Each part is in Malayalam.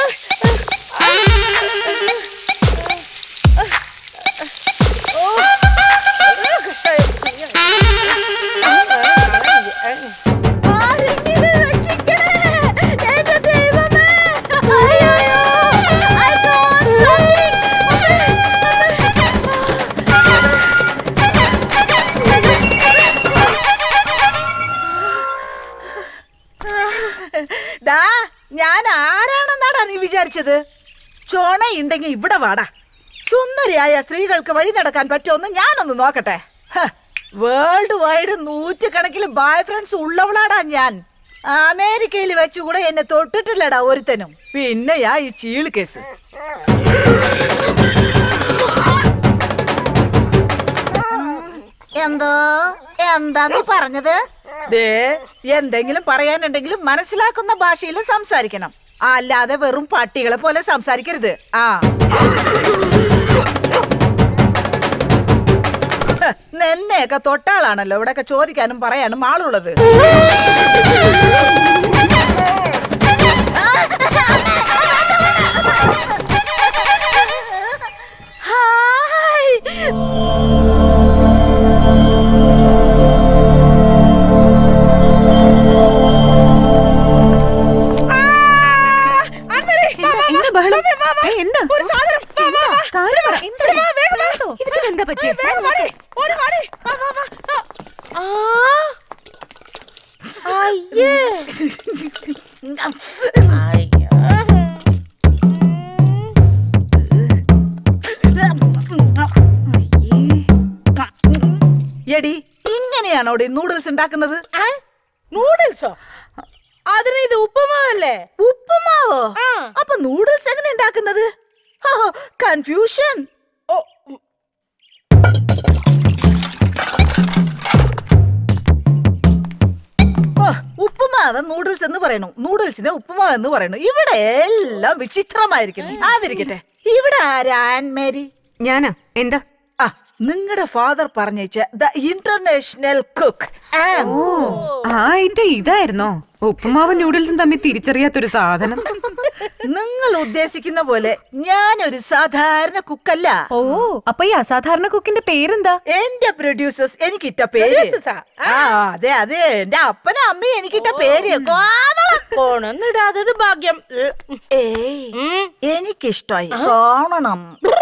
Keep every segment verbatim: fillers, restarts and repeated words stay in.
ഞാൻ ആരാണെന്നാടാ നീ വിചാരിച്ചത്? ചോണയുണ്ടെങ്കിൽ ഇവിടെ വാടാ. സുന്ദരിയായ സ്ത്രീകൾക്ക് വഴി നടക്കാൻ പറ്റുമെന്ന് ഞാനൊന്ന് നോക്കട്ടെ. വേൾഡ് വൈഡ് നൂറ്റുകണക്കിന് ബോയ് ഫ്രണ്ട്സ് ഉള്ളവളാടാ ഞാൻ. അമേരിക്കയിൽ വെച്ചുകൂടെ എന്നെ തൊട്ടിട്ടില്ലടാ ഒരുത്തനും. പിന്നെയാ ഈ ചീള് കേസ്. എന്തോ എന്താ നീ പറഞ്ഞത്? ദേ, എന്തെങ്കിലും പറയാനുണ്ടെങ്കിലും മനസ്സിലാക്കുന്ന ഭാഷയിൽ സംസാരിക്കണം, അല്ലാതെ വെറും പട്ടികളെ പോലെ സംസാരിക്കരുത്. ആ നിന്നെയൊക്കെ തൊട്ടാളാണല്ലോ ഇവിടെയൊക്കെ ചോദിക്കാനും പറയാനും ആളുള്ളത്. എടി, ഇങ്ങനെയാണോ നൂഡിൽസ് ഉണ്ടാക്കുന്നത്? നൂഡിൽസോ? അതിന് ഇത് ഉപ്പുമാവല്ലേ? ഉപ്പുമാവോ? അപ്പൊ നൂഡിൽസ് എങ്ങനെ ഉണ്ടാക്കുന്നത്? കൺഫ്യൂഷൻ. ഉപ്പുമാവ് നൂഡിൽസ് എന്ന് പറയണു, നൂഡിൽസിനെ ഉപ്പുമാവ് എന്ന് പറയണു. ഇവിടെ എല്ലാം വിചിത്രമായിരിക്കുന്നു. അതിരിക്കട്ടെ, ഇവിടെ ആരാ ആൻമേരി? ഞാനാ. എന്താ? ആ, നിങ്ങളുടെ ഫാദർ പറഞ്ഞ ദ ഇന്റർനാഷണൽ കുക്ക്. ആ ഐറ്റം ഇതായിരുന്നോ? ഉപ്പുമാവും നൂഡിൽസും തമ്മിൽ തിരിച്ചറിയാത്തൊരു സാധനം. നിങ്ങൾ ഉദ്ദേശിക്കുന്ന പോലെ ഞാനൊരു സാധാരണ കുക്കല്ല. ഓ, അപ്പൊ ഈ അസാധാരണ കുക്കിന്റെ പേരെന്താ? എന്റെ പ്രൊഡ്യൂസേഴ്സ് എനിക്കിട്ട പേര്. ആ അതെ അതെ, എന്റെ അപ്പനും അമ്മയും എനിക്കിട്ട പേര്. കോണൊന്നിടാത്തത് ഭാഗ്യം. ഏയ്, എനിക്കിഷ്ടായി കോണം.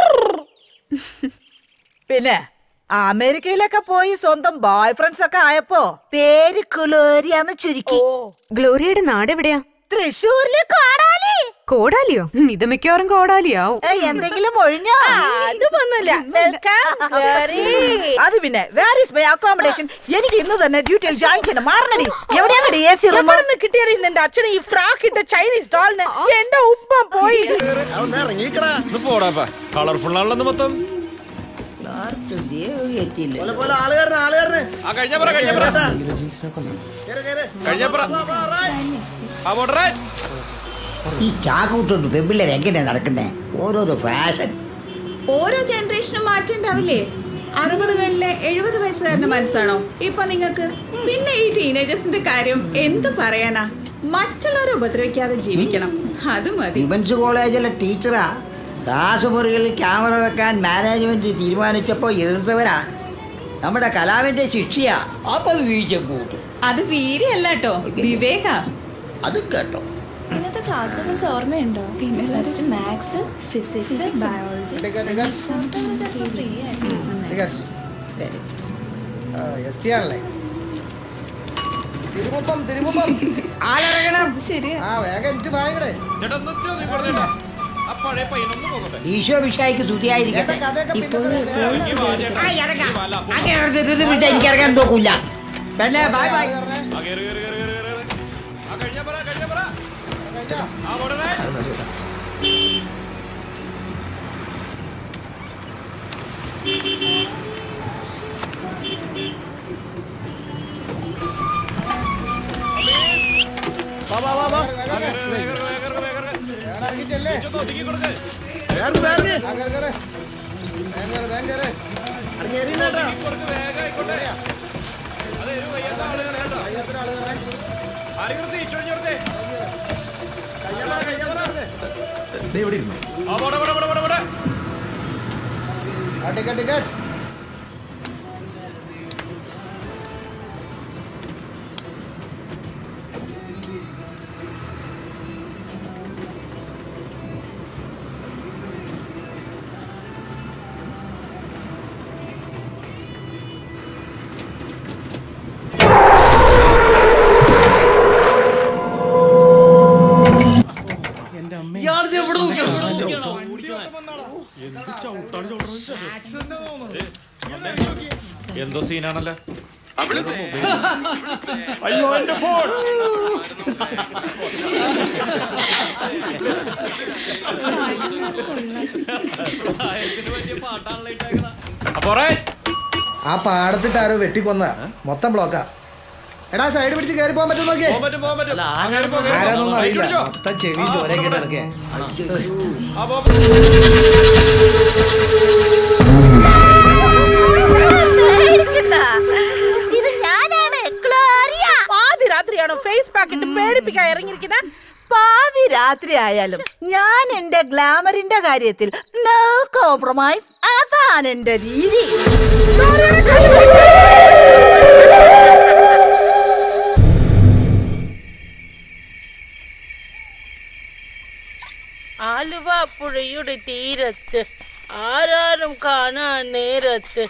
പിന്നെ അമേരിക്കയിലൊക്കെ പോയി സ്വന്തം ബോയ് ഫ്രണ്ട്സ് ഒക്കെ ആയപ്പോ പേര് ഗ്ലോറിയാന്ന് ചുരുക്കി. ഗ്ലോറിയയുടെ നാട് എവിടെയാ? തൃശ്ശൂരിലെ കോടാലി. കോടാലിയോ? ഇത് മിക്കവാറും കോടാലിയാവും. എന്തെങ്കിലും ഒഴിഞ്ഞോ? അത് പിന്നെ വേർ ഈസ് മൈ അക്കോമഡേഷൻ? എനിക്ക് ഇന്ന് തന്നെ ഡ്യൂട്ടിയിൽ ജോയിൻ ചെയ്യണം. മാറണടി. എവിടെയാണ് എ സി റൂം? കിട്ടിയത് എന്റെ അച്ഛനെ ഈ ഫ്രാക്ക് ഇട്ട ചൈനീസ് ഡോളിന് എന്റെ ഉപ്പ പോയി. കളർഫുൾ ആണല്ലോ മൊത്തം. ഈ ചാക്കൂട്ടുണ്ട് പെമ്പിള്ളേർ എങ്ങനെയാ നടക്കുന്നേ? ഓരോരോ ഫാഷൻ. ഓരോ ജനറേഷനും മാറ്റണ്ടാവില്ലേ? അറുപതുകളിലെ എഴുപത് വയസ്സുകാരന്റെ മനസ്സാണോ ഇപ്പൊ നിങ്ങൾക്ക്? പിന്നെ ഈ ടീനേജേഴ്സിന്റെ കാര്യം എന്ത് പറയാനാ? മറ്റുള്ളവരെ ഉപദ്രവിക്കാതെ ജീവിക്കണം, അത് മതി. വിമൻസ് കോളേജിലെ ടീച്ചറാ. ക്ലാസ് മുറികളിൽ ക്യാമറ വെക്കാൻ മാനേജ്മെന്റ് തീരുമാനിച്ചപ്പോ എതിർത്തവരാ. നമ്മുടെ കലാവിന്റെ ശിക്ഷയാ. അപ്പൊ വീഴ്ച കൂട്ടും. അത് വീര്യല്ല കേട്ടോ, വിവേക. അതും കേട്ടോ. ഇന്നത്തെ ക്ലാസ്സൊക്കെ ഓർമ്മയുണ്ടോ? പിന്നെ ഫസ്റ്റ് മാത്സ്, ഫിസിക്സ്, ബയോളജി. ഈശോ വിഷായിക്ക് സ്തുതിയായിരിക്കട്ടെ. എനിക്ക് ഇറങ്ങാൻ നോക്കൂല. Bye bye. ആരെങ്കിലും സീറ്റ് ഒഴിഞ്ഞോടത്തെ. എന്തോ സീനാണല്ലോ. അയ്യോ എന്റെ ഫോൺ. ആ പാടത്തിട്ട് ആരോ വെട്ടിക്കൊന്ന മൊത്തം ബ്ലോക്കാ. എടാ സൈഡ് പിടിച്ച് കയറി പോകാൻ പറ്റും നോക്കിയേ. ആരാന്നൊന്നും അറിയില്ല. മൊത്തം ചെവി ചോരയൊക്കെ ഇറക്കേ. ഇത് ഞാനാണ് ക്ലോറിയ. പാതി രാത്രിയാണോ ഫേസ് പാക്ക് ഇട്ട് പേടിപ്പിക്കാൻ ഇറങ്ങിയിരിക്കണ? പാതി രാത്രി ആയാലും ഞാൻ എന്റെ ഗ്ലാമറിന്റെ കാര്യത്തിൽ നോ കോംപ്രമൈസ്. അതാണ് എന്റെ രീതി. ആലുവ പുഴയുടെ തീരത്ത് ആരാരും കാണാൻ നേരത്ത്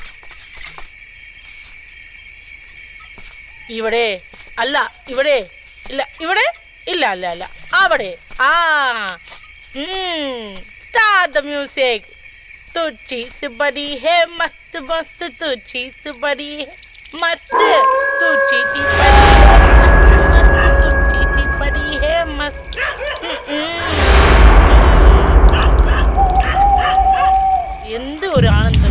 ഇവിടെ അല്ല ഇവിടെ ഇല്ല ഇവിടെ ഇല്ല അല്ല അല്ല അവിടെ ആ സ്റ്റാർട്ട് ദ മ്യൂസിക്. तुझी से बड़ी है मस्त मस्त तुझी से बड़ी है मस्त तुझी सी मस्त तुझी सी बड़ी है मस्त. എന്ത് ഒരു ആനന്ദം.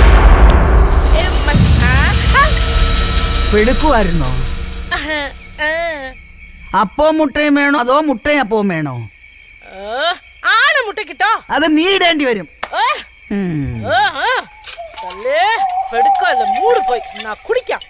വെളുക്കുമായിരുന്നോ? അപ്പവും മുട്ടയും വേണോ അതോ മുട്ടയും അപ്പവും വേണോ? ആണ് മുട്ട കിട്ടോ? അത് നീ ഇടേണ്ടി വരും. വെടുക്കല്ല മൂട് പോയി എന്നാ കുടിക്കാം.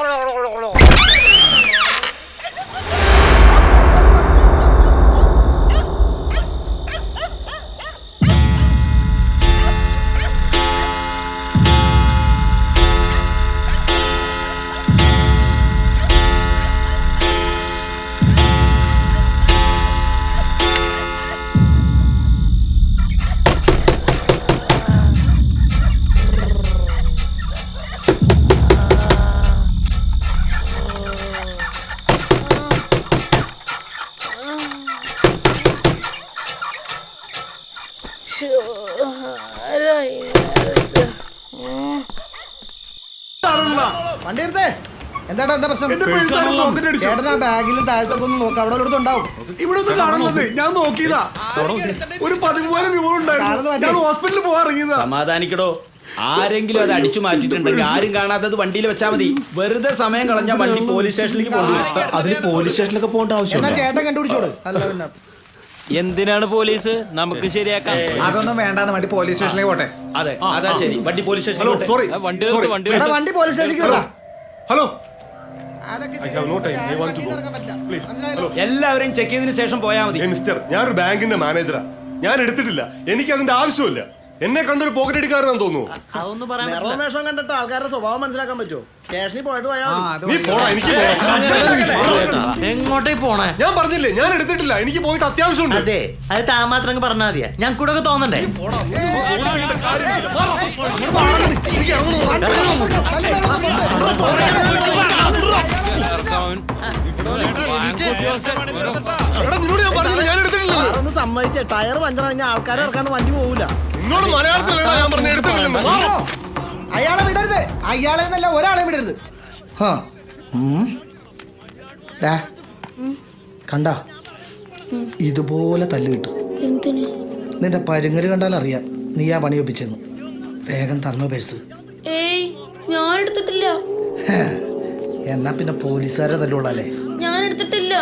വണ്ടി എടുത്തേ. എന്താടാ എന്താ പ്രശ്നം? ചേട്ടനാ ബാഗിലും താഴത്തൊക്കെ ഒന്ന് നോക്കാം. അവിടെ ഒരിടത്തും ഉണ്ടാവും. ഇവിടെ ഒന്നും കാണുന്നത് ഞാൻ നോക്കിയതാ. ഒരു പതിമൂവായിരം രൂപ ഉണ്ടായിരുന്നു. ഞാൻ ഹോസ്പിറ്റലിൽ പോകാൻ ഇറങ്ങിയതാ. സമാധാനിക്കടോ. ആരെങ്കിലും അത് അടിച്ചു മാറ്റിട്ടുണ്ടെങ്കിൽ ആരും കാണാത്തത് വണ്ടിയിൽ വെച്ചാൽ മതി. വെറുതെ സമയം കളഞ്ഞാൽ വണ്ടി പോലീസ് സ്റ്റേഷനിലേക്ക് പോകും. അതിന് പോലീസ് സ്റ്റേഷനിലൊക്കെ പോകേണ്ട ആവശ്യം. ചേട്ടൻ കണ്ടുപിടിച്ചോട്. അല്ല പിന്നെ എന്തിനാണ് പോലീസ്? നമുക്ക് ശരിയാക്കാം. അതൊന്നും വേണ്ടാന്ന് വണ്ടി പോലീസ് സ്റ്റേഷനിലേക്ക് പോട്ടെ. അതെ അതാ ശരി. വണ്ടി പോലീസ് സ്റ്റേഷനിലേക്ക്. സോറി വണ്ടി വണ്ടി വണ്ടി പോലീസ് സ്റ്റേഷനിലേക്ക് വരാം. ഹലോ എല്ലാവരെയും ചെക്ക് ചെയ്തതിനു ശേഷം പോയാൽ മതി. മിസ്റ്റർ, ഞാനൊരു ബാങ്കിന്റെ മാനേജറാ. ഞാൻ എടുത്തിട്ടില്ല. എനിക്ക് അതിന്റെ ആവശ്യമില്ല. എന്നെ കണ്ടൊരു പോക്കറ്റ് അടിക്കാരനാന്ന് തോന്നുന്നു. വേഷം കണ്ടിട്ട് ആൾക്കാരുടെ സ്വഭാവം മനസ്സിലാക്കാൻ പറ്റുമോ? സ്റ്റേഷനിൽ പോയിട്ട് നീ പോടാ. എനിക്ക് എങ്ങോട്ടേ പോണേ? ഞാൻ പറഞ്ഞില്ലേ ഞാൻ എടുത്തിട്ടില്ല. എനിക്ക് പോയിട്ട് അത്യാവശ്യമുണ്ട്. അതെ, അത് താ മാത്രം പറഞ്ഞാൽ മതിയാ. ഞാൻ കൂടെ ഒക്കെ തോന്നണ്ടേ? സമ്മതിച്ചേ. ടയർ പഞ്ചറാണെങ്കിൽ ആൾക്കാരെ ഇറക്കാണ്ട് വണ്ടി പോകൂല. അയാളെ വിടരുത്. അയാളെ എന്നല്ല ഒരാളെ വിടരുത്. കണ്ട ഇതുപോലെ തല്ല് കിട്ടും. നിന്റെ പരുങ്ങല് കണ്ടാൽ അറിയാം നീ ആ പണി ഒപ്പിച്ചെന്ന്. വേഗം തന്നോ പേഴ്സ്. ഏയ് ഞാൻ എടുത്തിട്ടില്ല. എന്നാ പിന്നെ പോലീസുകാരെ തല്ലുള്ളല്ലേ? ഞാൻ എടുത്തിട്ടില്ല.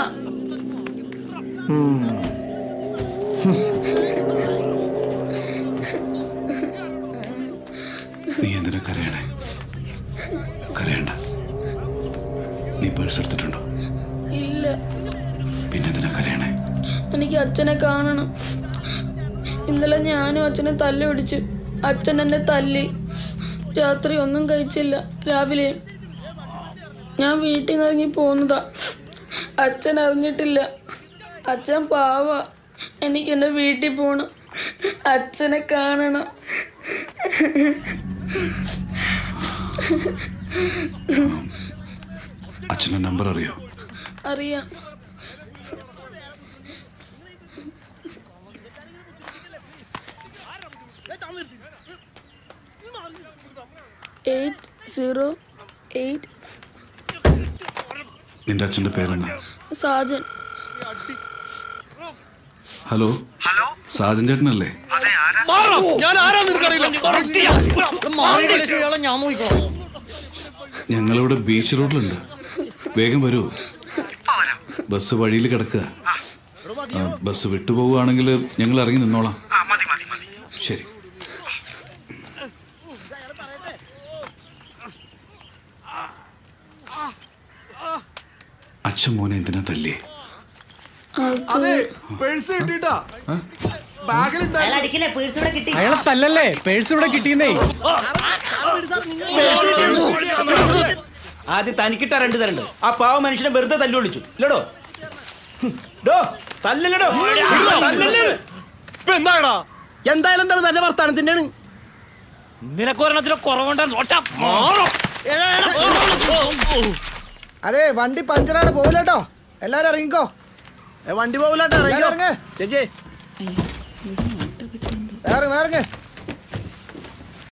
നീ എന്തിനാ കരയണേ? കരയണ്ട. നീ പേഴ്സ് എടുത്തിട്ടുണ്ടോ? ഇല്ല. പിന്നെ എന്തിനാ കരയണേ? എനിക്ക് അച്ഛനെ കാണണം. ഇന്നലെ ഞാനും അച്ഛനെ തല്ലി പിടിച്ചു. അച്ഛൻ എന്നെ തല്ലി. രാത്രി ഒന്നും കഴിച്ചില്ല. രാവിലെ ഞാൻ വീട്ടിൽ നിന്ന് ഇറങ്ങി പോകുന്നതാ. അച്ഛൻ അറിഞ്ഞിട്ടില്ല. അച്ഛൻ പാവ. എനിക്ക് എൻ്റെ വീട്ടിൽ പോകണം. അച്ഛനെ കാണണം. അച്ഛൻ്റെ നമ്പർ അറിയോ? അറിയാം. Eight zero eight. നിന്റെ അച്ഛൻ്റെ പേരെന്താ? സാജൻ. ഹലോ സാജൻ ചേട്ടനല്ലേ? ഞങ്ങളിവിടെ ബീച്ച് റോഡിലുണ്ട്. വേഗം വരൂ. ബസ് വഴിയിൽ കിടക്കുക. ബസ് വിട്ടുപോവുകയാണെങ്കിൽ ഞങ്ങൾ ഇറങ്ങി നിന്നോളാം. ശരി. അച്ഛൻ മോനെ എന്തിനാ തല്ലേ? അതെ, പേഴ്സ് കിട്ടിട്ടാ. അയാളെ തല്ലല്ലേ, പേഴ്സ് ഇവിടെ കിട്ടിയെന്നേ. ആദ്യം തനിക്കിട്ട രണ്ട് തരണ്ട്. ആ പാവ മനുഷ്യനെ വെറുതെ തല്ലു വിളിച്ചു ഇല്ലടോ. തല്ലല്ലോ. എന്താടാ എന്തായാലും എന്താണ് നല്ല വർത്താനത്തിന്റെയാണ്. നിനക്കൊരെണ്ണത്തിന് കുറവുണ്ടെന്ന്. അതെ, വണ്ടി പഞ്ചറാണ്, പോവില്ലട്ടോ. എല്ലാരും ഇറങ്ങിക്കോ. വണ്ടി പോവില്ലാട്ടോ. ഇറങ്ങ്, ചേച്ചി ഇറങ്ങ്.